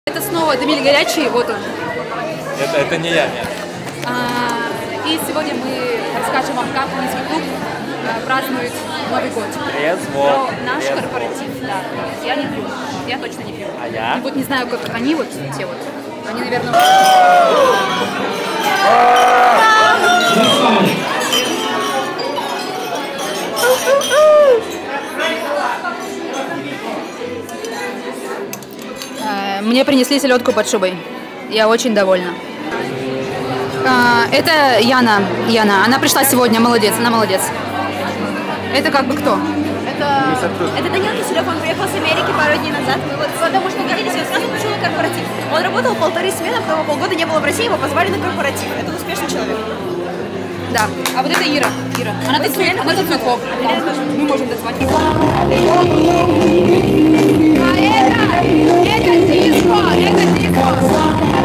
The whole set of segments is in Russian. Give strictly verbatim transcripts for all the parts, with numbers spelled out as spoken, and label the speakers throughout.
Speaker 1: Это снова Демиль Горячий, вот он.
Speaker 2: Это, это не я, нет.
Speaker 1: А, и сегодня мы расскажем вам, как Минский клуб а, празднует Новый год.
Speaker 2: Трезво.
Speaker 1: Про наш
Speaker 2: Трезво.
Speaker 1: корпоратив, да. Я не пью, я точно не пью.
Speaker 2: А я?
Speaker 1: И вот не знаю, как они вот, те вот, они, наверное... Мне принесли селедку под шубой. Я очень довольна. А, это Яна. Яна. Она пришла сегодня. Молодец. Она молодец. Это как бы кто?
Speaker 3: Это, это Данил Киселев, он приехал с Америки пару дней назад. Мы вот потому что виделись, и сразу пришел на корпоратив. Он работал полторы смены, потом полгода не было в России, его позвали на корпоратив. Это успешный человек.
Speaker 1: Да. А вот это Ира. Ира. Она танцует, она танцует поп. Мы можем назвать. А это, это диско, это диско.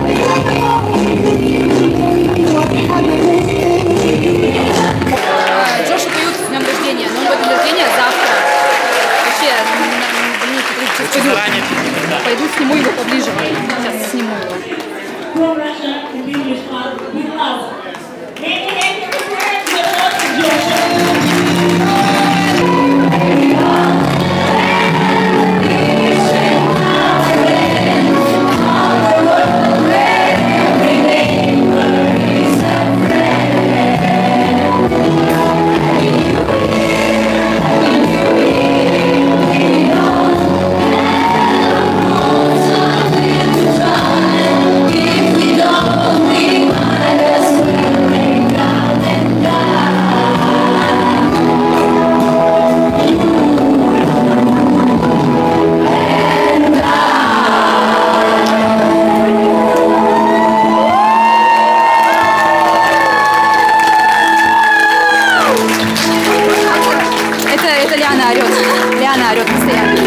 Speaker 1: Джошу поют с днем рождения, но у него день рождения завтра. Вообще, сейчас пойду, пойду сниму его поближе. Сейчас сниму его. Лиана орет. Лиана орет постоянно.